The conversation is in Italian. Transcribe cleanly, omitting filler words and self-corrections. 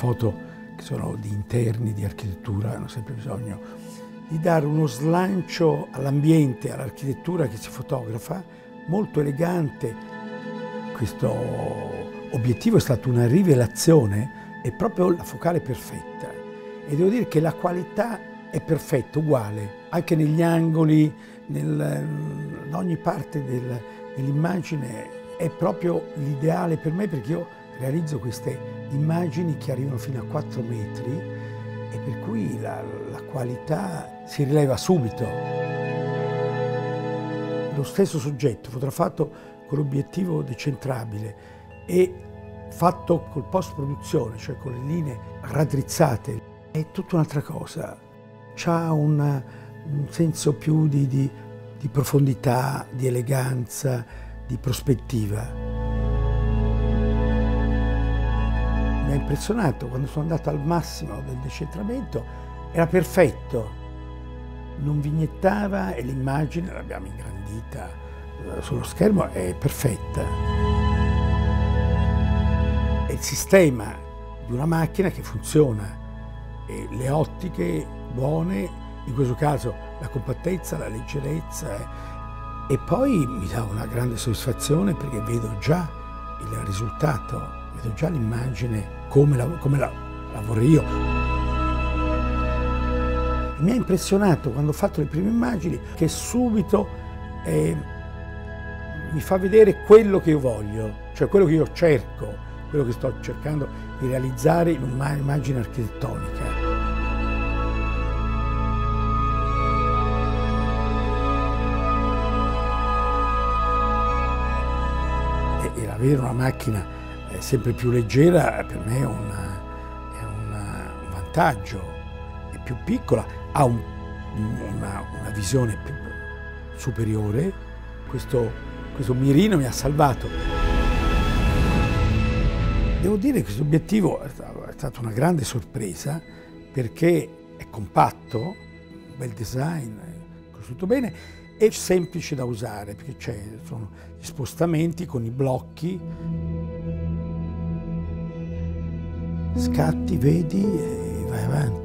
foto che sono di interni, di architettura, hanno sempre bisogno di dare uno slancio all'ambiente, all'architettura che si fotografa, molto elegante. Questo obiettivo è stato una rivelazione, è proprio la focale perfetta. E devo dire che la qualità è perfetta, uguale, anche negli angoli, in ogni parte dell'immagine è proprio l'ideale per me, perché io realizzo queste immagini che arrivano fino a 4 metri e per cui la qualità si rileva subito. Lo stesso soggetto fotografato con l'obiettivo decentrabile e fatto col post-produzione, cioè con le linee raddrizzate, è tutta un'altra cosa. C'ha un senso più di profondità, di eleganza, di prospettiva. Mi ha impressionato quando sono andato al massimo del decentramento, era perfetto, non vignettava e l'immagine l'abbiamo ingrandita sullo schermo, è perfetta. È il sistema di una macchina che funziona e le ottiche buone, in questo caso la compattezza, la leggerezza e poi mi dà una grande soddisfazione perché vedo già il risultato. Vedo già l'immagine come la vorrei io. Mi ha impressionato quando ho fatto le prime immagini che subito mi fa vedere quello che io voglio, cioè quello che io cerco, quello che sto cercando di realizzare in un'immagine architettonica. E avere una macchina sempre più leggera per me è un vantaggio, è più piccola, ha una visione più superiore. Questo mirino mi ha salvato. Devo dire che questo obiettivo è stata una grande sorpresa perché è compatto, un bel design, costruito bene, è semplice da usare perché sono gli spostamenti con i blocchi. Scatti, vedi e vai avanti.